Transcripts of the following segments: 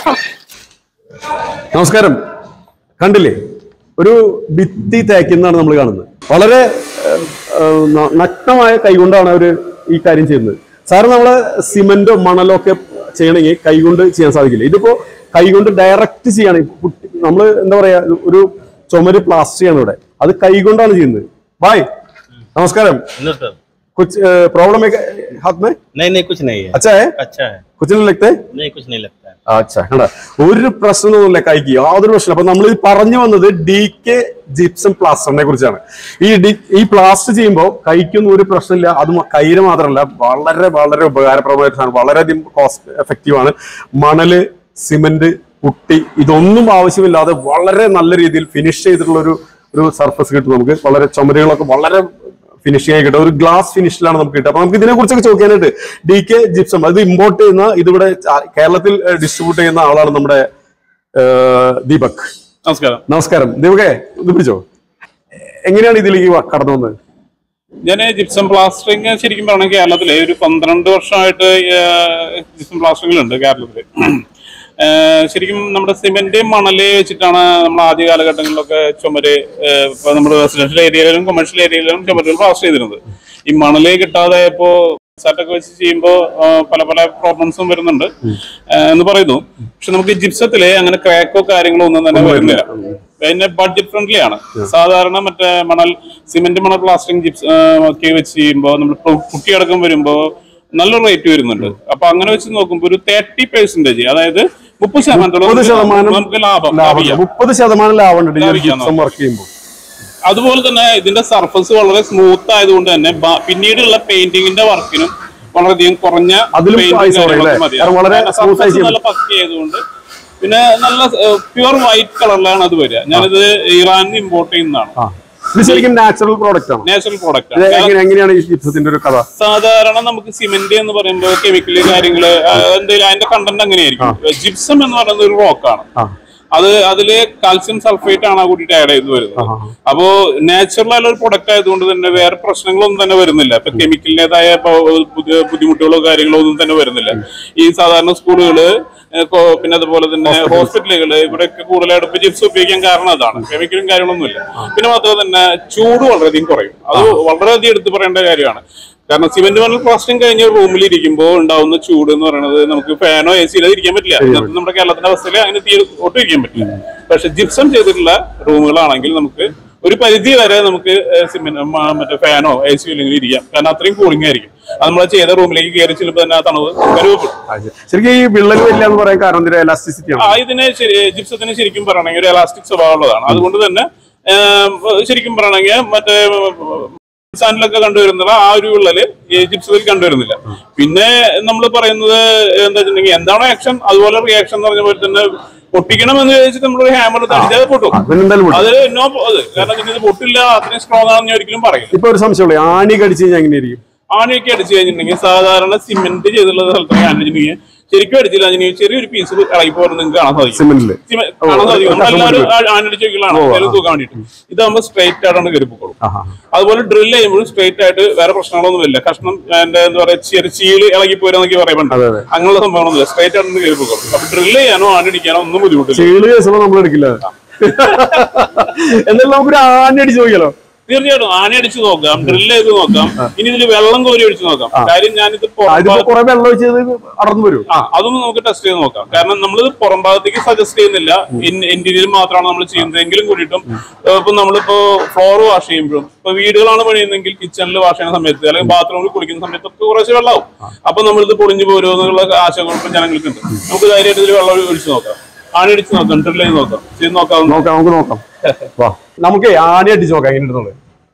നമസ്കാരം. കണ്ടില്ലേ, ഒരു ഭിത്തി തേക്കുന്നതാണ് നമ്മൾ കാണുന്നത്. വളരെ നഗ്നമായ കൈകൊണ്ടാണ് അവർ ഈ കാര്യം ചെയ്യുന്നത്. സാറ് നമ്മളെ സിമെന്റോ മണലോ ഒക്കെ ചെയ്യണമെങ്കിൽ കൈകൊണ്ട് ചെയ്യാൻ സാധിക്കില്ല. ഇതിപ്പോ കൈകൊണ്ട് ഡയറക്റ്റ് ചെയ്യാണ്. നമ്മൾ എന്താ പറയാ, ഒരു ചുമര് പ്ലാസ്റ്റർ ചെയ്യാണ് ഇവിടെ, അത് കൈകൊണ്ടാണ് ചെയ്യുന്നത്. ബായ്, നമസ്കാരം. कुछ प्रॉब्लम है हाथ में? नहीं कुछ नहीं है. अच्छा है? अच्छा है. कुछ नहीं लगता है? नहीं कुछ नहीं लगता है. अच्छा है. ഒരു പ്രശ്നമൊന്നുമില്ല കൈക്ക്, യാതൊരു പ്രശ്നം. അപ്പൊ നമ്മൾ പറഞ്ഞു വന്നത് DK ജിപ്സം പ്ലാസ്റ്ററിനെ കുറിച്ചാണ്. ഈ പ്ലാസ്റ്റർ ചെയ്യുമ്പോൾ കൈക്കൊന്നും ഒരു പ്രശ്നമില്ല. അത് കൈന് മാത്രമല്ല, വളരെ വളരെ ഉപകാരപ്രദമായ സാധനം, വളരെയധികം കോസ്റ്റ് എഫക്റ്റീവ് ആണ്. മണല്, സിമെന്റ്, പുട്ടി ഇതൊന്നും ആവശ്യമില്ലാതെ വളരെ നല്ല രീതിയിൽ ഫിനിഷ് ചെയ്തിട്ടുള്ള ഒരു സർഫസ് കിട്ടും നമുക്ക്. വളരെ ചുമരുകളൊക്കെ വളരെ ഫിനിഷിംഗ് ആയി കിട്ടും. ഒരു ഗ്ലാസ് ഫിനിഷിലാണ് നമുക്ക് കിട്ടുക. അപ്പൊ നമുക്ക് ഇതിനെ കുറിച്ചൊക്കെ ചോദിക്കാനായിട്ട് DK ജിപ്സം അത് ഇമ്പോർട്ട് ചെയ്യുന്ന, ഇതിവിടെ കേരളത്തിൽ ഡിസ്ട്രിബ്യൂട്ട് ചെയ്യുന്ന ആളാണ് നമ്മുടെ ദീപക്. നമസ്കാരം. നമസ്കാരം ദീപകേ, ഇത് പിടിച്ചോ. എങ്ങനെയാണ് ഇതിലേക്ക് കടന്നു വന്നത്? ഞാൻ ജിപ്സം പ്ലാസ്റ്ററിങ് ശരിക്കും പറഞ്ഞാൽ കേരളത്തിലെ ഒരു 12 വർഷമായിട്ട് ജിപ്സം പ്ലാസ്റ്ററിംഗിലുണ്ട് കേരളത്തില്. ശരിക്കും നമ്മുടെ സിമെന്റ് മണല് വെച്ചിട്ടാണ് നമ്മൾ ആദ്യ കാലഘട്ടങ്ങളിലൊക്കെ ചുമര്, ഇപ്പൊ നമ്മുടെ റെസിഡൻഷ്യൽ ഏരിയയിലും കൊമേഴ്ഷ്യൽ ഏരിയയിലും ചുമരുകൾ പ്ലാസ്റ്റർ ചെയ്തിരുന്നത്. ഈ മണല് കിട്ടാതെ ഇപ്പോ സെറ്റൊക്കെ വെച്ച് ചെയ്യുമ്പോൾ പല പല പ്രോബ്ലംസും വരുന്നുണ്ട് എന്ന് പറയുന്നു. പക്ഷെ നമുക്ക് ജിപ്സത്തില് അങ്ങനെ ക്രാക്കോ കാര്യങ്ങളോ ഒന്നും തന്നെ വരുന്നില്ല. പിന്നെ ബഡ്ജറ്റ് ഫ്രണ്ട്ലി ആണ്. സാധാരണ മറ്റേ സിമെന്റ് മണൽ പ്ലാസ്റ്ററിങ് ജിപ്സ് ഒക്കെ വെച്ച് ചെയ്യുമ്പോൾ നമ്മൾ കുട്ടിയടക്കം വരുമ്പോ നല്ല റേറ്റ് വരുന്നുണ്ട്. അപ്പൊ അങ്ങനെ വെച്ച് നോക്കുമ്പോൾ ഒരു 30%, അതായത് 30% നമുക്ക് ലാഭം. 30% ലാഭം വർക്ക് ചെയ്യുമ്പോൾ. അതുപോലെ തന്നെ ഇതിന്റെ സർഫസ് വളരെ സ്മൂത്ത് ആയതുകൊണ്ട് തന്നെ പിന്നീടുള്ള പെയിന്റിങ്ങിന്റെ വർക്കിനും വളരെയധികം കുറഞ്ഞ നല്ല പക്കി ആയതുകൊണ്ട് പിന്നെ നല്ല പ്യുവർ വൈറ്റ് കളറിലാണ് അത് വരിക. ഞാനിത് ഇറാനിൽ ഇമ്പോർട്ട് ചെയ്യുന്നതാണ്. നാച്ചുറൽ പ്രോഡക്റ്റ് ആണ്. Natural product. എങ്ങനെയാണ് ഈ ജിപ്സത്തിന്റെ ഒരു കഥ? സാധാരണ നമുക്ക് സിമെന്റ് എന്ന് പറയുമ്പോൾ കെമിക്കല് കാര്യങ്ങള് എന്തെങ്കിലും അതിന്റെ കണ്ടന്റ് അങ്ങനെയായിരിക്കും. ജിപ്സം എന്ന് പറയുന്നത് ഒരു റോക്കാണ്. അതില് കാൽസ്യം സൾഫേറ്റ് ആണ് കൂട്ടിയിട്ട് ആഡ് ചെയ്ത് വരുന്നത്. അപ്പോ നാച്ചുറൽ ആയ ഒരു പ്രൊഡക്റ്റ് ആയതുകൊണ്ട് തന്നെ വേറെ പ്രശ്നങ്ങളൊന്നും തന്നെ വരുന്നില്ല. ഇപ്പൊ കെമിക്കലിന്റേതായ ബുദ്ധിമുട്ടുകളോ കാര്യങ്ങളോ ഒന്നും തന്നെ വരുന്നില്ല. ഈ സാധാരണ സ്കൂളുകള് പിന്നെ അതുപോലെ തന്നെ ഹോസ്പിറ്റലുകള് ഇവിടെയൊക്കെ കൂടുതലായിട്ട് ഇപ്പൊ ജിപ്സ് ഉപയോഗിക്കാൻ കാരണം അതാണ്. കെമിക്കലും കാര്യങ്ങളൊന്നുമില്ല. പിന്നെ മാത്രമല്ല തന്നെ ചൂട് വളരെയധികം കുറയും. അത് വളരെയധികം എടുത്തു പറയേണ്ട കാര്യമാണ്. കാരണം സിമെന്റ് മണൽ പ്ലാസ്റ്ററിങ് കഴിഞ്ഞ റൂമിൽ ഇരിക്കുമ്പോൾ ഉണ്ടാവുന്ന ചൂട് എന്ന് പറയുന്നത് നമുക്ക് ഫാനോ AC-ലോ ഇരിക്കാൻ പറ്റില്ല. നമ്മുടെ കേരളത്തിന്റെ അവസ്ഥയിൽ അങ്ങനെ ഒട്ടും ഇരിക്കാൻ പറ്റില്ല. പക്ഷെ ജിപ്സം ചെയ്തിട്ടുള്ള റൂമുകളാണെങ്കിൽ നമുക്ക് ഒരു പരിധി വരെ നമുക്ക് മറ്റേ ഫാനോ AC-യോ ഇല്ലെങ്കിൽ ഇരിക്കാം. കാരണം അത്രയും കൂളിംഗ് ആയിരിക്കും. അത് നമ്മൾ ചെയ്ത റൂമിലേക്ക് കയറി ചെല്ലുമ്പോൾ തന്നെ ആ തണുവ് ശരിക്കും ഈ വിള്ളൽ വരില്ല എന്ന് പറയാൻ കാരണം എലാസ്റ്റിസിറ്റി ആണ്. ഇതിനെ ജിപ്സത്തിന് ശരിക്കും പറയണമെങ്കിൽ ഒരു എലാസ്റ്റിക് സ്വഭാവമുള്ളതാണ്. അതുകൊണ്ട് തന്നെ ശരിക്കും പറയണമെങ്കിൽ മറ്റേ സാനിലൊക്കെ കണ്ടുവരുന്നില്ല, ആ ഒരു വിള്ളല് ജിപ്സത്തിൽ കണ്ടുവരുന്നില്ല. പിന്നെ നമ്മൾ പറയുന്നത് എന്താ വെച്ചിട്ടുണ്ടെങ്കിൽ എന്താണോ ആക്ഷൻ അതുപോലെ റിയാക്ഷൻ എന്ന് പറഞ്ഞ പോലെ തന്നെ പൊട്ടിക്കണം എന്ന് ചോദിച്ചിട്ട് നമ്മളൊരു ഹാമർ തടിച്ചാൽ പൊട്ടും. അത് കാരണം ഇത് പൊട്ടില്ല, അത്രയും സ്ട്രോങ് ആണെന്ന് ഒരിക്കലും പറയില്ല. ഇപ്പൊ ഒരു സംശയമുള്ളൂ, ആണി കടിച്ചു കഴിഞ്ഞാൽ എങ്ങനെയായിരിക്കും? ആണിയൊക്കെ അടിച്ചു കഴിഞ്ഞിട്ടുണ്ടെങ്കിൽ സാധാരണ സിമെന്റ് ചെയ്തുള്ള സ്ഥലത്തൊക്കെ ആണി വെച്ചിട്ടുണ്ടെങ്കിൽ ശരിക്കും അടിച്ചില്ല, ചെറിയൊരു പീസ് ഇളകി പോകുന്നത് നിങ്ങൾക്ക് കാണാൻ സാധിക്കും. കാണാൻ സാധിക്കും. നമ്മളെല്ലാവരും ആണടിച്ച് വെക്കലാണ് തൂക്കാൻ വേണ്ടിട്ട്. ഇതാകുമ്പോൾ സ്ട്രൈറ്റ് ആയിട്ടാണ് കയറിപ്പോളും. അതുപോലെ ഡ്രിൽ ചെയ്യുമ്പോഴും സ്ട്രൈറ്റ് ആയിട്ട് വേറെ പ്രശ്നങ്ങളൊന്നും ഇല്ല. കഷ്ണം എന്താ പറയാ ചീള് ഇളകി പോരാന്നൊക്കെ പറയുന്നുണ്ട്. അങ്ങനെയുള്ള സംഭവങ്ങളൊന്നുമില്ല, സ്ട്രൈറ്റ് ആയിട്ടാണ് കയറിപ്പോളും. അപ്പൊ ഡ്രിൽ ചെയ്യാനോ ആണടിക്കാനോ ഒന്നും ബുദ്ധിമുട്ടില്ല. നമ്മൾ എടുക്കില്ല. എന്നാലും നമുക്കൊരു ആണി അടിച്ച് നോക്കിയാലോ? തീർച്ചയായിട്ടും ആണി അടിച്ചു നോക്കാം, ഡ്രിൽ ചെയ്ത് നോക്കാം. ഇനി ഇതിൽ വെള്ളം കോരി ഒഴിച്ചു നോക്കാം. കാര്യം ഞാനിത് അതൊന്നും നമുക്ക് ടെസ്റ്റ് ചെയ്ത് നോക്കാം. കാരണം നമ്മളിത് പുറം ഭാഗത്തേക്ക് സജസ്റ്റ് ചെയ്യുന്നില്ല, ഇന്റീരിയർ മാത്രമാണ് നമ്മൾ ചെയ്യുന്നതെങ്കിലും കൂടിയിട്ടും ഇപ്പൊ നമ്മളിപ്പോ ഫ്ലോർ വാഷ് ചെയ്യുമ്പോഴും ഇപ്പൊ വീടുകളാണ് പണിയുന്നതെങ്കിൽ കിച്ചണിൽ വാഷ് ചെയ്യുന്ന സമയത്ത് അല്ലെങ്കിൽ ബാത്റൂമിൽ കുളിക്കുന്ന സമയത്തൊക്കെ കുറച്ച് വെള്ളമാവും. അപ്പൊ നമ്മളിത് പൊളിഞ്ഞു പോരുമോ എന്നുള്ള ആശങ്കകളും ജനങ്ങൾക്കുണ്ട്. നമുക്ക് ധൈര്യമായിട്ട് ഇതിൽ വെള്ളം ഒഴിച്ചു നോക്കാം, ആണി അടിച്ച് നോക്കാം, ഡ്രിൽ ചെയ്ത് നോക്കാം, ചെയ്ത് നോക്കാം. നമുക്ക് നോക്കാം. നമുക്ക് ആണി അടിച്ച് നോക്കാം എങ്ങനെയുള്ളത്.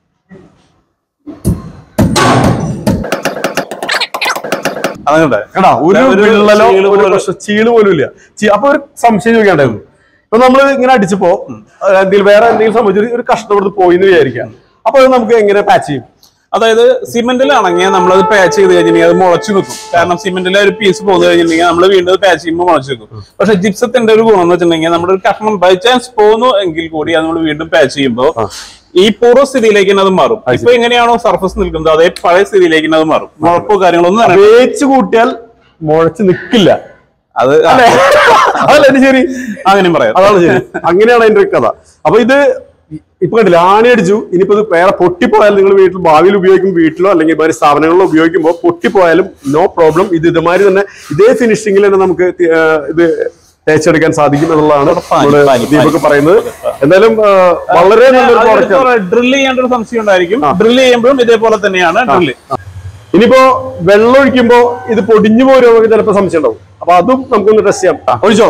ഒരു വിള്ളലോ ഒരു ചീള് പോലും ഇല്ല. അപ്പൊ ഒരു സംശയം ചോദിക്കാണ്ടായിരുന്നു. ഇപ്പൊ നമ്മൾ ഇങ്ങനെ അടിച്ചപ്പോ വേറെ എന്തെങ്കിലും സംബന്ധിച്ച് ഒരു കഷ്ടപ്പെട്ട് പോയി എന്ന് വിചാരിക്കാം. അപ്പൊ അത് നമുക്ക് എങ്ങനെ പാച്ച് ചെയ്യും? അതായത് സിമെന്റിലാണെങ്കിൽ നമ്മളത് പാച്ച് ചെയ്ത് കഴിഞ്ഞിട്ടുണ്ടെങ്കിൽ അത് മുളച്ചു നിൽക്കും. കാരണം സിമെന്റിലെ ഒരു പീസ് പോകുന്ന കഴിഞ്ഞിട്ടുണ്ടെങ്കിൽ നമ്മൾ വീണ്ടും പാച്ച് ചെയ്യുമ്പോൾ മുളച്ചു നിൽക്കും. പക്ഷെ ജിപ്സത്തിന്റെ ഒരു ഗുണം എന്ന് വെച്ചിട്ടുണ്ടെങ്കിൽ നമ്മുടെ ഒരു കഷ്ണം ബൈ ചാൻസ് പോകുന്നു എങ്കിൽ കൂടി അത് നമ്മൾ വീണ്ടും പാച്ച് ചെയ്യുമ്പോൾ ഈ പൂർവ്വസ്ഥിതിയിലേക്ക് അത് മാറും. ഇപ്പൊ എങ്ങനെയാണോ സർഫസ് നിൽക്കുന്നത് അതേ പഴയ സ്ഥിതിയിലേക്ക് അത് മാറും. മുളപ്പോ കാര്യങ്ങളൊന്നും വേച്ച് കൂട്ടിയാൽ മുളച്ച് നിൽക്കില്ല. അത് അതല്ലേ ശരി, അങ്ങനെയും പറയാം. അതാണ് ശരി. അങ്ങനെയാണ് അതിന്റെ കഥ. അപ്പൊ ഇത് ഇപ്പൊ കണ്ടില്ല, ആണി അടിച്ചു. ഇനിയിപ്പോ ഇത് വേറെ പൊട്ടിപ്പോയാലും നിങ്ങൾ വീട്ടിൽ ഭാവിയിൽ ഉപയോഗിക്കും, വീട്ടിലോ അല്ലെങ്കിൽ വേറെ സ്ഥാപനങ്ങളിലോ ഉപയോഗിക്കുമ്പോൾ പൊട്ടിപ്പോയാലും നോ പ്രോബ്ലം. ഇത് ഇതുമാതിരി തന്നെ ഇതേ ഫിനിഷിംഗിൽ തന്നെ നമുക്ക് ഇത് തേച്ചെടുക്കാൻ സാധിക്കും എന്നുള്ളതാണ് ദീപക് പറയുന്നത്. എന്തായാലും വളരെ നല്ലൊരു പ്രോഡക്റ്റ്. ഡ്രില്ല് ചെയ്യേണ്ട ഒരു സംശയം ഉണ്ടായിരിക്കും. ഡ്രില്ല് ചെയ്യുമ്പോഴും ഇതേപോലെ തന്നെയാണ് ഡ്രില്ല്. ഇനിയിപ്പോ വെള്ളം ഒഴിക്കുമ്പോ ഇത് പൊടിഞ്ഞു പോരുമോ ചിലപ്പോ സംശയം ഉണ്ടാവും. അപ്പൊ അതും നമുക്കൊന്ന് ടെസ്റ്റ് ചെയ്യാം. ഒഴിച്ചോ.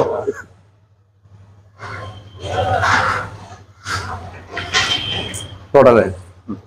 തൊടല്ലേ,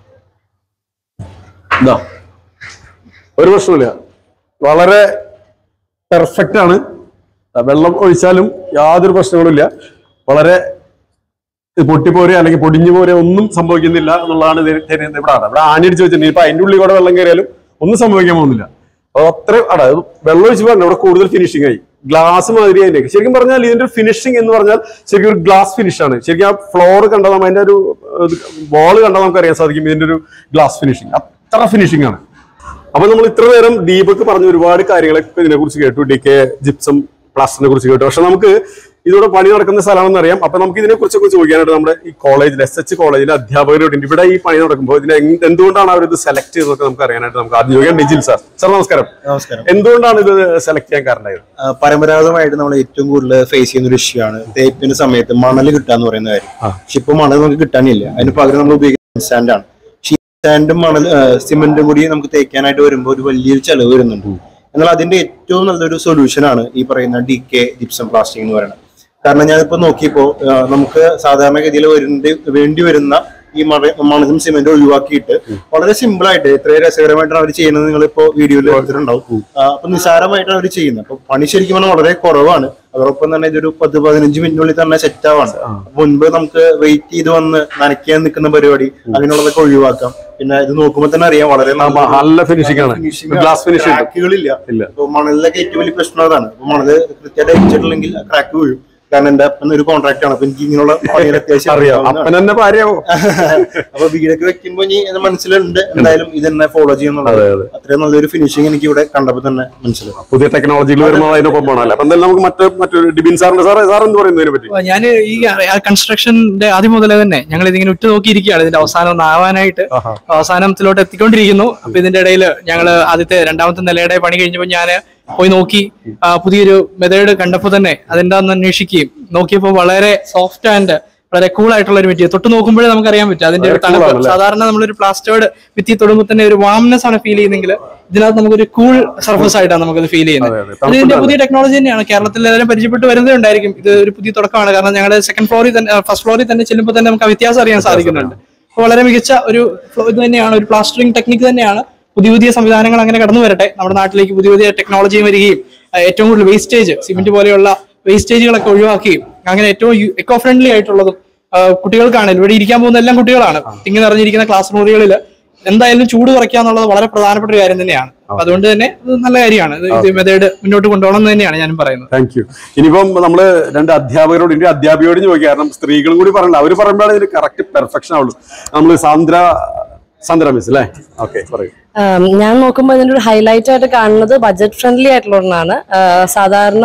ഇതാ ഒരു പ്രശ്നമില്ല, വളരെ പെർഫെക്റ്റ് ആണ്. വെള്ളം ഒഴിച്ചാലും യാതൊരു പ്രശ്നങ്ങളുമില്ല. വളരെ പൊട്ടിപ്പോരെ അല്ലെങ്കിൽ പൊടിഞ്ഞു പോരെ ഒന്നും സംഭവിക്കുന്നില്ല എന്നുള്ളതാണ് ഇവിടെ ആണിയടിച്ച് വെച്ചിട്ടുണ്ട്. ഇപ്പൊ അതിന്റെ ഉള്ളിൽ കൂടെ വെള്ളം കയറിയാലും ഒന്നും സംഭവിക്കാൻ പോകുന്നില്ല. അപ്പൊ അത്രയും വെള്ളം ഒഴിച്ച് പറഞ്ഞാൽ ഇവിടെ കൂടുതൽ ഫിനിഷിംഗ് ആയി, ഗ്ലാസ് മാതിരി അതിലേക്ക്. ശരിക്കും പറഞ്ഞാൽ ഇതിന്റെ ഫിനിഷിംഗ് എന്ന് പറഞ്ഞാൽ ശരിക്കും ഒരു ഗ്ലാസ് ഫിനിഷ് ആണ്. ശരിക്കും ആ ഫ്ലോർ കണ്ടാൽ അതിന്റെ ഒരു ബോൾ കണ്ടാൽ നമുക്ക് അറിയാൻ സാധിക്കും ഇതിന്റെ ഒരു ഗ്ലാസ് ഫിനിഷിംഗ്. അത്ര ഫിനിഷിംഗ് ആണ്. അപ്പൊ നമ്മൾ ഇത്ര നേരം ദീപക് പറഞ്ഞ ഒരുപാട് കാര്യങ്ങളൊക്കെ ഇതിനെ കുറിച്ച് കേട്ടു, DK ജിപ്സം പ്ലാസ്റ്ററിനെ കുറിച്ച് കേട്ടു. പക്ഷെ നമുക്ക് ഇതിവിടെ പണി നടക്കുന്ന സ്ഥലമാണെന്ന് അറിയാം. അപ്പൊ നമുക്ക് ഇതിനെ കുറിച്ചൊക്കെ ചോദിക്കാനായിട്ട് നമ്മുടെ ഈ കോളേജിൽ SH കോളേജിലെ അധ്യാപകരോട് ഇവിടെ ഈ പണി നടക്കുമ്പോൾ ഇതിനെ എന്തുകൊണ്ടാണ് അവർ ഇത് സെലക്ട് ചെയ്തതൊക്കെ നമുക്ക് അറിയാനായിട്ട് നമുക്ക് ആദ്യം ചോദിക്കാം. നിജിൽ സാർ. സാർ നമസ്കാരം. നമസ്കാരം. എന്തുകൊണ്ടാണ് ഇത് സെലക്ട് ചെയ്യാൻ കാരണമായത്? പരമ്പരാഗതമായിട്ട് നമ്മൾ ഏറ്റവും കൂടുതൽ ഫേസ് ചെയ്യുന്ന ഒരു ഇഷ്യൂ ആണ് തേപ്പിന്റെ സമയത്ത് മണൽ കിട്ടാന്ന് പറയുന്ന കാര്യം. പക്ഷെ ഇപ്പൊ മണൽ നമുക്ക് കിട്ടാനില്ല. അതിന് പകരം നമ്മൾ ഉപയോഗിക്കുന്ന സാൻഡ് ആണ്. സാൻഡും മണൽ സിമെന്റും കൂടി നമുക്ക് തേക്കാനായിട്ട് വരുമ്പോൾ ഒരു വലിയൊരു ചെലവ് വരുന്നുണ്ട്. എന്നാൽ അതിന്റെ ഏറ്റവും നല്ലൊരു സൊല്യൂഷൻ ആണ് ഈ പറയുന്ന DK ജിപ്സം പ്ലാസ്റ്റിക് എന്ന് പറയുന്നത്. കാരണം ഞാനിപ്പോ നോക്കിയപ്പോ നമുക്ക് സാധാരണഗതിയിൽ വേണ്ടി വരുന്ന ഈ മണലും സിമെന്റും ഒഴിവാക്കിയിട്ട് വളരെ സിമ്പിൾ ആയിട്ട് എത്രയും രസകരമായിട്ടാണ് അവർ ചെയ്യുന്നത്. നിങ്ങളിപ്പോ വീഡിയോയിൽ എടുത്തിട്ടുണ്ടാവും. അപ്പൊ നിസ്സാരമായിട്ടാണ് അവർ ചെയ്യുന്നത്. അപ്പൊ പണി ശരിക്കും പറഞ്ഞാൽ വളരെ കുറവാണ്. അതോടൊപ്പം തന്നെ ഇതൊരു 10-15 മിനിറ്റിനുള്ളിൽ തന്നെ സെറ്റ് ആവാണ്. മുൻപ് നമുക്ക് വെയിറ്റ് ചെയ്ത് വന്ന് നനയ്ക്കാൻ നിൽക്കുന്ന പരിപാടി അങ്ങനെയുള്ളതൊക്കെ ഒഴിവാക്കാം. പിന്നെ ഇത് നോക്കുമ്പോൾ തന്നെ അറിയാം വളരെ നല്ല ഫിനിഷിംഗ് ആണ്. ഗ്ലാസ് ഫിനിഷിംഗ് ക്രാക്കുകളില്ല. ഇപ്പൊ മണലിലൊക്കെ ഏറ്റവും വലിയ പ്രശ്നം അതാണ്. അപ്പൊ മണല് കൃത്യമായിട്ട് അടിച്ചിട്ടില്ലെങ്കിൽ ക്രാക്ക് വീഴും. കാരണം എന്റെ അപ്പൻ ഒരു കോൺട്രാക്ട് ആണ്. അപ്പൊ എനിക്ക് ഇങ്ങനെയുള്ള അത്യാവശ്യം അപ്പൊ വീടൊക്കെ വെക്കുമ്പോ ഇനി മനസ്സിലുണ്ട് എന്തായാലും ഇത് തന്നെ ഫോളോ ചെയ്യുന്നുള്ളത്. അത്രയും നല്ലൊരു ഫിനിഷിംഗ് എനിക്ക് ഇവിടെ കണ്ടപ്പോ തന്നെ മനസ്സിലാവും. പുതിയ ടെക്നോളജികൾ വരുമ്പോൾ അതിനൊപ്പം പോകണല്ലോ. അപ്പൊ എന്തായാലും നമുക്ക് മറ്റൊരു ഡിബിൻ സാറിന്റെ സാർ എന്ത് പറയുന്നതിനെ പറ്റി? ഞാൻ ഈ കൺസ്ട്രക്ഷന്റെ ആദ്യം മുതലേ തന്നെ ഞങ്ങൾ ഇതിങ്ങനെ ഉറ്റുനോക്കിയിരിക്കുകയാണ്. ഇതിന്റെ അവസാനം ഒന്ന് ആവാനായിട്ട് അവസാനത്തിലോട്ട് എത്തിക്കൊണ്ടിരിക്കുന്നു. അപ്പൊ ഇതിന്റെ ഇടയിൽ ഞങ്ങൾ ആദ്യത്തെ 2ാമത്തെ നിലയുടെ പണി കഴിഞ്ഞപ്പോൾ ഞാൻ പോയി നോക്കി. പുതിയൊരു മെത്തേഡ് കണ്ടപ്പോൾ തന്നെ അതെന്താന്ന് അന്വേഷിക്കുകയും നോക്കിയപ്പോൾ വളരെ സോഫ്റ്റ് ആൻഡ് വളരെ കൂൾ ആയിട്ടുള്ള ഒരു മെറ്റീരിയൽ. തൊട്ട് നോക്കുമ്പോഴേ നമുക്കറിയാൻ പറ്റും അതിന്റെ ഒരു തണുപ്പ്. സാധാരണ നമ്മളൊരു പ്ലാസ്റ്റേർഡ് ഭിത്തി തൊടുമ്പോൾ തന്നെ ഒരു വാംനെസ് ആണ് ഫീൽ ചെയ്യുന്നെങ്കിൽ ഇതിനകത്ത് നമുക്കൊരു കൂൾ സർഫസ് ആയിട്ടാണ് നമുക്കത് ഫീൽ ചെയ്യുന്നത്. ഇതിന്റെ പുതിയ ടെക്നോളജി തന്നെയാണ്. കേരളത്തിൽ എല്ലാവരും പരിചയപ്പെട്ട് വരുന്നേ ഉണ്ടായിരിക്കും. ഇത് ഒരു പുതിയ തുടക്കമാണ്. കാരണം ഞങ്ങളുടെ സെക്കൻഡ് ഫ്ലോറിൽ തന്നെ ഫസ്റ്റ് ഫ്ലോറിൽ തന്നെ ചെല്ലുമ്പോൾ തന്നെ നമുക്ക് ആ വ്യത്യാസം അറിയാൻ സാധിക്കുന്നുണ്ട്. വളരെ മികച്ച ഒരു ഇത് തന്നെയാണ്. ഒരു പ്ലാസ്റ്ററിംഗ് ടെക്നിക്ക് തന്നെയാണ്. പുതിയ സംവിധാനങ്ങൾ അങ്ങനെ കടന്നു വരട്ടെ. നമ്മുടെ നാട്ടിലേക്ക് പുതിയ ടെക്നോളജിയും വരികയും ഏറ്റവും കൂടുതൽ വേസ്റ്റേജ് സിമെന്റ് പോലെയുള്ള വേസ്റ്റേജുകളൊക്കെ ഒഴിവാക്കുകയും അങ്ങനെ ഏറ്റവും എക്കോ ഫ്രണ്ട്ലി ആയിട്ടുള്ളതും കുട്ടികൾക്കാണെങ്കിലും ഇവിടെ ഇരിക്കാൻ പോകുന്ന എല്ലാം കുട്ടികളാണ്. തിങ്ങി നിറഞ്ഞിരിക്കുന്ന ക്ലാസ് മുറികളിൽ എന്തായാലും ചൂട് കുറയ്ക്കുക എന്നുള്ളത് വളരെ പ്രധാനപ്പെട്ട ഒരു കാര്യം തന്നെയാണ്. അതുകൊണ്ട് തന്നെ ഇത് നല്ല കാര്യമാണ്. ഇത് മെത്തേഡ് മുന്നോട്ട് കൊണ്ടുപോകണം എന്ന് തന്നെയാണ് ഞാൻ പറയുന്നത്. Thank you. ഇനിയിപ്പം നമ്മള് 2 അധ്യാപകരോട് അധ്യാപികയോട് ചോദിക്കുക. കാരണം സ്ത്രീകളും കൂടി പറയണ്ട, അവര് പറയുമ്പോഴാണ് ഇതിന് കറക്റ്റ് പെർഫെക്ഷൻ ആവുള്ളൂ. നമ്മള് സാന്ദ്ര മിസ് അല്ലേ? ഓക്കെ, പറയൂ. ഞാൻ നോക്കുമ്പോൾ ഇതിന്റെ ഒരു ഹൈലൈറ്റ് ആയിട്ട് കാണുന്നത് ബഡ്ജറ്റ് ഫ്രണ്ട്ലി ആയിട്ടുള്ള ഒന്നാണ്. സാധാരണ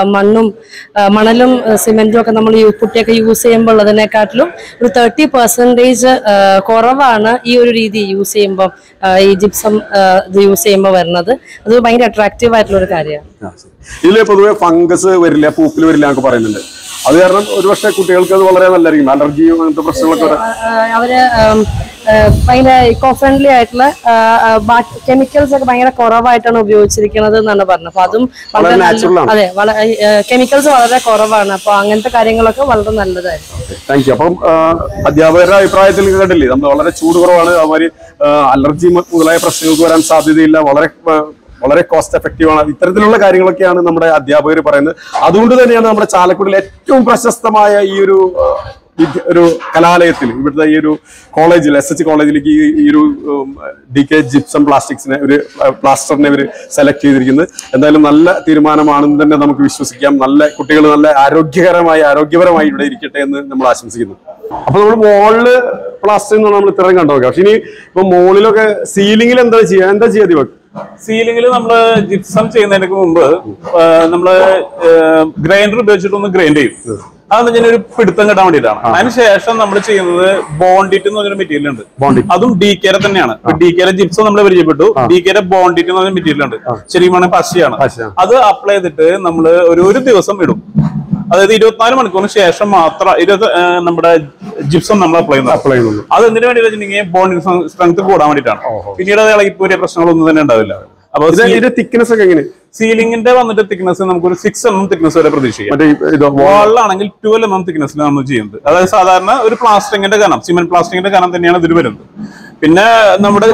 മണലും സിമെന്റും ഒക്കെ നമ്മൾ കുട്ടിയൊക്കെ യൂസ് ചെയ്യുമ്പോൾ ഉള്ളതിനെക്കാട്ടിലും ഒരു 30% കുറവാണ് ഈ ഒരു രീതി യൂസ് ചെയ്യുമ്പോൾ, ഈ ജിപ്സം ഇത് യൂസ് ചെയ്യുമ്പോൾ വരുന്നത്. അത് ഭയങ്കര അട്രാക്റ്റീവ് ആയിട്ടുള്ള ഒരു കാര്യമാണ്. ഇതില് പൊതുവെ ഫംഗസ് വരില്ല, പൂപ്പിൽ വരില്ല എന്നൊക്കെ പറയുന്നുണ്ട്. അത് കാരണം ഒരുപക്ഷെ കുട്ടികൾക്ക് അത് വളരെ നല്ലതായിരിക്കും. അലർജിയും അങ്ങനത്തെ പ്രശ്നങ്ങളൊക്കെ അവര് ഭയങ്കര ഇക്കോ ഫ്രണ്ട്ലി ആയിട്ടുള്ള കെമിക്കൽസ് ഒക്കെ ഭയങ്കര കുറവായിട്ടാണ് ഉപയോഗിച്ചിരിക്കുന്നത് എന്നാണ് പറഞ്ഞത്. അപ്പൊ അതും വളരെ അതെ, കെമിക്കൽസ് വളരെ കുറവാണ്. അപ്പൊ അങ്ങനത്തെ കാര്യങ്ങളൊക്കെ വളരെ നല്ലതായിരുന്നു. Thank you. അപ്പം അധ്യാപകരുടെ അഭിപ്രായത്തിൽ കണ്ടില്ലേ, നമ്മൾ വളരെ ചൂട് കുറവാണ്, അതുമാതിരി അലർജി മുതലായ പ്രശ്നങ്ങൾക്ക് വരാൻ സാധ്യതയില്ല, വളരെ കോസ്റ്റ് എഫക്റ്റീവ് ആണ്. ഇത്തരത്തിലുള്ള കാര്യങ്ങളൊക്കെയാണ് നമ്മുടെ അധ്യാപകർ പറയുന്നത്. അതുകൊണ്ട് തന്നെയാണ് നമ്മുടെ ചാലക്കുടിയിൽ ഏറ്റവും പ്രശസ്തമായ ഈ ഒരു കലാലയത്തിൽ, ഇവിടുത്തെ ഈ ഒരു കോളേജിൽ, SH കോളേജിലേക്ക് ഈ ഒരു DK ജിപ്സം പ്ലാസ്റ്ററിനെ ഇവർ സെലക്ട് ചെയ്തിരിക്കുന്നത്. എന്തായാലും നല്ല തീരുമാനമാണെന്ന് തന്നെ നമുക്ക് വിശ്വസിക്കാം. നല്ല കുട്ടികൾ നല്ല ആരോഗ്യപരമായി ഇവിടെ ഇരിക്കട്ടെ എന്ന് നമ്മൾ ആശംസിക്കുന്നു. അപ്പൊ നമ്മൾ മോളില് പ്ലാസ്റ്ററിംഗ് നമ്മൾ ഇത്രയും കണ്ടു നോക്കാം. പക്ഷെ ഇനി ഇപ്പൊ മോളിലൊക്കെ സീലിംഗിൽ എന്താ ചെയ്യാ ദീപക്? സീലിംഗിൽ നമ്മള് ജിപ്സം ചെയ്യുന്നതിന് മുമ്പ് നമ്മള് ഗ്രൈൻഡർ ഉപയോഗിച്ചിട്ടൊന്ന് ഗ്രൈൻഡ് ചെയ്യും. അതെന്ന് വെച്ചാൽ ഒരു പിടുത്തം കിട്ടാൻ വേണ്ടിയിട്ടാണ്. അതിനുശേഷം നമ്മൾ ചെയ്യുന്നത് ബോണ്ടിറ്റ് എന്ന് പറഞ്ഞൊരു മെറ്റീരിയൽ ഉണ്ട്. അതും DK തന്നെയാണ്. DK ജിപ്സം നമ്മൾ പരിചയപ്പെട്ടു. DK ബോണ്ടിറ്റ് എന്ന് പറഞ്ഞ മെറ്റീരിയൽ ഉണ്ട്. ശരിക്കും പശയാണ്. അത് അപ്ലൈ ചെയ്തിട്ട് നമ്മൾ ഒരു ദിവസം ഇടും. അതായത് 24 മണിക്കൂറിന് ശേഷം മാത്രം നമ്മുടെ ജിപ്സം നമ്മൾ അപ്ലൈ ചെയ്യുന്നു. അത് എന്തിനു വേണ്ടി വെച്ചിട്ടുണ്ടെങ്കിൽ ബോണ്ടിങ് സ്ട്രെങ്ത് കൂടാൻ വേണ്ടിയിട്ടാണ്. പിന്നീട് അത് ഇളകിപ്പോയ പ്രശ്നങ്ങളൊന്നും തന്നെ ഉണ്ടാവില്ല. അപ്പൊ തിക്നെസ് ഒക്കെ എങ്ങനെ? സീലിംഗിന്റെ വന്നിട്ട് തിക്നെസ് നമുക്കൊരു 6 mm തിക്നെസ് വരെ പ്രതീക്ഷിക്കാം. വാളിലാണെങ്കിൽ 12 mm തിക്നെസ്സിൽ നമ്മൾ ചെയ്യുന്നത്. അതായത് സാധാരണ ഒരു പ്ലാസ്റ്ററിംഗിന്റെ കനം, സിമെന്റ് പ്ലാസ്റ്ററിംഗിന്റെ കനം തന്നെയാണ് ഇതിൽ വരുന്നത്. പിന്നെ നമ്മുടെ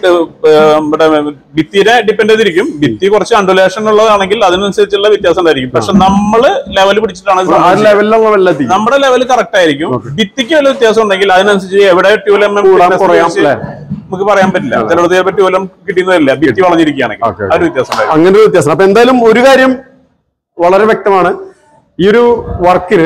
ഭിത്തിയെ ഡിപ്പെൻഡ് ചെയ്തിരിക്കും. ഭിത്തി കുറച്ച് അണ്ടുലേഷൻ ഉള്ളതാണെങ്കിൽ അതിനനുസരിച്ചുള്ള വ്യത്യാസം ഉണ്ടായിരിക്കും. പക്ഷെ നമ്മള് ലെവൽ പിടിച്ചിട്ടാണ് നമ്മുടെ ലെവൽ കറക്റ്റ് ആയിരിക്കും. ഭിത്തിക്ക് വല്ല വ്യത്യാസം ഉണ്ടെങ്കിൽ അതിനനുസരിച്ച് എവിടെ 12 mm നമുക്ക് പറയാൻ പറ്റില്ല. ചിലടത്ത് ചിലപ്പോൾ 12 mm കിട്ടിയെന്നില്ല, ഭിത്തി വളഞ്ഞിരിക്കുകയാണെങ്കിൽ ആ ഒരു വ്യത്യാസം. അങ്ങനെ ഒരു വ്യത്യാസം. അപ്പൊ എന്തായാലും ഒരു കാര്യം വളരെ വ്യക്തമാണ്, ഈ ഒരു വർക്കിന്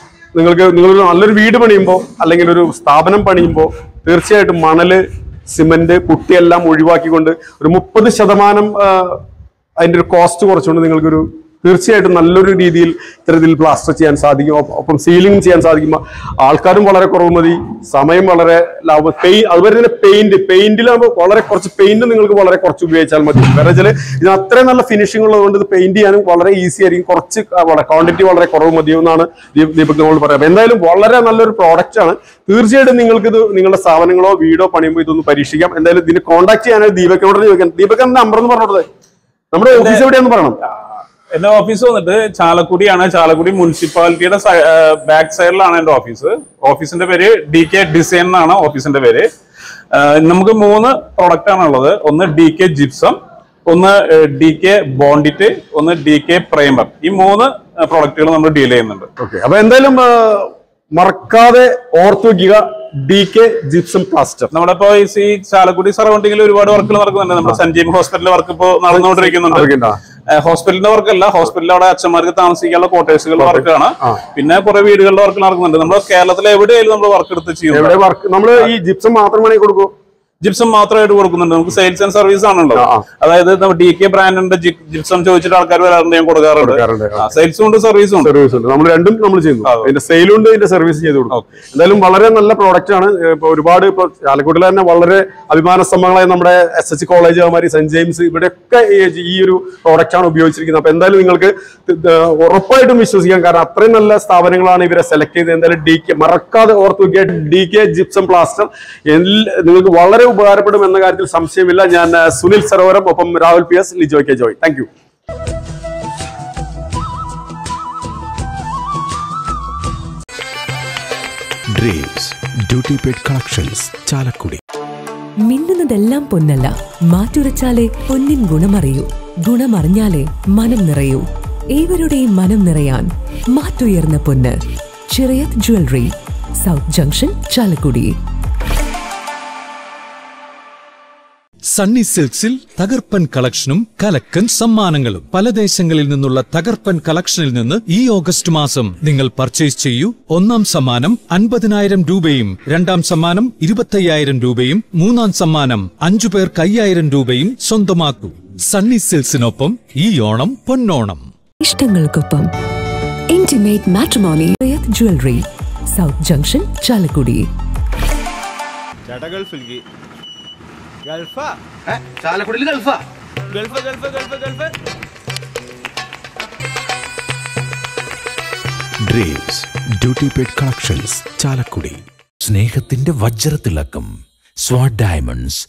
നിങ്ങൾ നല്ലൊരു വീട് പണിയുമ്പോൾ അല്ലെങ്കിൽ ഒരു സ്ഥാപനം പണിയുമ്പോൾ തീർച്ചയായിട്ടും മണല്, സിമെന്റ്, പുട്ടിയെല്ലാം ഒഴിവാക്കിക്കൊണ്ട് ഒരു 30% അതിന്റെ ഒരു കോസ്റ്റ് കുറച്ചുകൊണ്ട് നിങ്ങൾക്കൊരു തീർച്ചയായിട്ടും നല്ലൊരു രീതിയിൽ ഇത്തരത്തിൽ പ്ലാസ്റ്റർ ചെയ്യാൻ സാധിക്കും. ഒപ്പം സീലിംഗ് ചെയ്യാൻ സാധിക്കുമ്പോൾ ആൾക്കാരും വളരെ കുറവ് മതി, സമയം വളരെ ലാഭം. അതുപോലെ തന്നെ പെയിന്റിലാകുമ്പോൾ വളരെ കുറച്ച് പെയിന്റ് നിങ്ങൾക്ക് വളരെ കുറച്ച് ഉപയോഗിച്ചാൽ മതി. വേറെ ചില ഇതിന് അത്രയും നല്ല ഫിനിഷിംഗ് ഉള്ളതുകൊണ്ട് ഇത് പെയിന്റ് ചെയ്യാനും വളരെ ഈസി ആയിരിക്കും. കുറച്ച് ക്വാണ്ടിറ്റി വളരെ കുറവ് മതിയെന്നാണ് ദീപക് നമ്മൾ പറയാം. എന്തായാലും വളരെ നല്ലൊരു പ്രോഡക്റ്റ് ആണ്. തീർച്ചയായിട്ടും നിങ്ങൾക്ക് ഇത് നിങ്ങളുടെ സ്ഥാപനങ്ങളോ വീടോ പണിയുമ്പോൾ ഇതൊന്ന് പരീക്ഷിക്കാം. എന്തായാലും ഇതിന് കോൺടാക്ട് ചെയ്യാനായി ദീപകിനോട് ചോദിക്കാം. ദീപക് നമ്പർ എന്ന് പറഞ്ഞോട്ടെ, നമ്മുടെ ഓഫീസ് എവിടെയാന്ന് പറയണം. എന്റെ ഓഫീസ് വന്നിട്ട് ചാലക്കുടിയാണ്. ചാലക്കുടി മുനിസിപ്പാലിറ്റിയുടെ ബാക്ക് സൈഡിലാണ് എന്റെ ഓഫീസ്. ഓഫീസിന്റെ പേര് DK ഡിസൈൻ എന്നാണ് ഓഫീസിന്റെ പേര്. നമുക്ക് 3 പ്രൊഡക്റ്റ് ആണ് ഉള്ളത്. ഒന്ന് DK ജിപ്സം, ഒന്ന് DK ബോണ്ടിറ്റ്, ഒന്ന് DK പ്രൈമർ. ഈ 3 പ്രൊഡക്റ്റുകൾ നമ്മൾ ഡീൽ ചെയ്യുന്നുണ്ട്. ഓക്കെ, അപ്പൊ എന്തായാലും മറക്കാതെ ഓർത്തു വയ്ക്കുക, DK ജിപ്സം പ്ലാസ്റ്റർ. നമ്മുടെ ഇപ്പോ ഈ ചാലക്കുടി സറൗണ്ടിങ്ങിൽ ഒരുപാട് വർക്കുകൾ നടക്കുന്നുണ്ട്. നമ്മുടെ സഞ്ജീവ് ഹോസ്പിറ്റലിലെ വർക്ക് ഇപ്പോൾ നടന്നുകൊണ്ടിരിക്കുന്നുണ്ട്. ഹോസ്പിറ്റലിന്റെ വർക്കല്ല, ഹോസ്പിറ്റലിൽ അവിടെ അച്ഛന്മാർക്ക് താമസിക്കാനുള്ള ക്വാർട്ടേഴ്സുകളുടെ വർക്കാണ്. പിന്നെ കുറെ വീടുകളുടെ വർക്ക് നടക്കുന്നുണ്ട്. നമ്മുടെ കേരളത്തിലെ എവിടെയായാലും നമ്മൾ വർക്ക് എടുത്ത് ചെയ്യുന്നത്. നമ്മൾ ഈ ജിപ്സം മാത്രമാണ് കൊടുക്കും? ജിപ്സം മാത്രമായിട്ട് കൊടുക്കുന്നുണ്ട്. നമുക്ക് സെയിൽസ് ആൻഡ് സർവീസ് ആണല്ലോ. അതായത് DK ബ്രാൻഡിന്റെ ജിപ്സം ചോദിച്ചിട്ട് ആൾക്കാർ വരാറുണ്ട്, ഞാൻ കൊടുക്കാറുണ്ട്. സെയിൽസും ഉണ്ട്, സർവീസും ഉണ്ട്. നമ്മൾ രണ്ടും നമ്മൾ ചെയ്യുന്നു. അതിന്റെ സെയിലും ഉണ്ട്, ഇതിന്റെ സർവീസ് ചെയ്ത് കൊടുക്കും. എന്തായാലും വളരെ നല്ല പ്രോഡക്റ്റ് ആണ്. ഇപ്പൊ ഒരുപാട് ഇപ്പൊ ചാലക്കുടിയിൽ തന്നെ വളരെ അഭിമാന സ്തംഭങ്ങളായ നമ്മുടെ SH കോളേജ്, അവന്മാര് സെന്റ് ജെയിംസ്, ഇവിടെയൊക്കെ ഈ ഒരു പ്രോഡക്റ്റ് ആണ് ഉപയോഗിച്ചിരിക്കുന്നത്. അപ്പൊ എന്തായാലും നിങ്ങൾക്ക് ഉറപ്പായിട്ടും വിശ്വസിക്കാം. കാരണം അത്രയും നല്ല സ്ഥാപനങ്ങളാണ് ഇവരെ സെലക്ട് ചെയ്തത്. എന്തായാലും DK മറക്കാതെ ഓർത്ത് നോക്കിയ DK ജിപ്സം പ്ലാസ്റ്റർ നിങ്ങൾക്ക് വളരെ ഉപകാരപ്പെടും എന്ന കാര്യത്തിൽ സംശയമില്ല. ഞാൻ സുനിൽ സരോവരം, ഒപ്പം Rahul PS, Lijo K Joy. Thank you. Dreams duty paid collections, Chalakudy. മിന്നുന്നതെല്ലാം പൊന്നല്ല, മാറ്റുരച്ചാലേ പൊന്നിൻ ഗുണമറിയൂ. ഗുണമറിഞ്ഞാലേ മനം നിറയൂ. ഏവരുടെയും മനം നിറയാൻ മാറ്റുയർന്ന പൊന്ന്. Chirayath jewellery, south junction, Chalakudy. Sunny സിൽക്സിൽ തകർപ്പൻ കളക്ഷനും കലക്കൻ സമ്മാനങ്ങളും. പല ദേശങ്ങളിൽ നിന്നുള്ള തകർപ്പൻ കളക്ഷനിൽ നിന്ന് ഈ ഓഗസ്റ്റ് മാസം നിങ്ങൾ പർച്ചേസ് ചെയ്യൂ. 1ാം സമ്മാനം 50,000 രൂപയും, 2ാം സമ്മാനം 25,000 രൂപയും, 3ാം സമ്മാനം 5 പേർക്ക് 5,000 രൂപയും സ്വന്തമാക്കൂ. സണ്ണി സിൽക്സിനൊപ്പം ഈ ഓണം പൊന്നോണം. ഇഷ്ടങ്ങൾക്കൊപ്പം intimate matrimony, jewellery, south junction, Chalakudy. Dreams duty paid collections, Chalakudy. സ്നേഹത്തിന്റെ വജ്രത്തിളക്കം, സ്വാഡ് diamonds.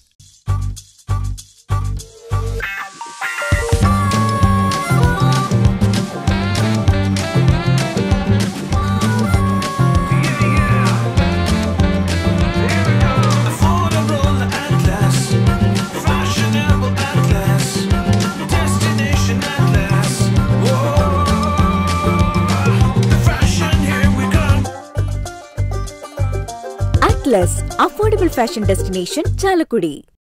Atlas, affordable fashion destination, Chalakudi.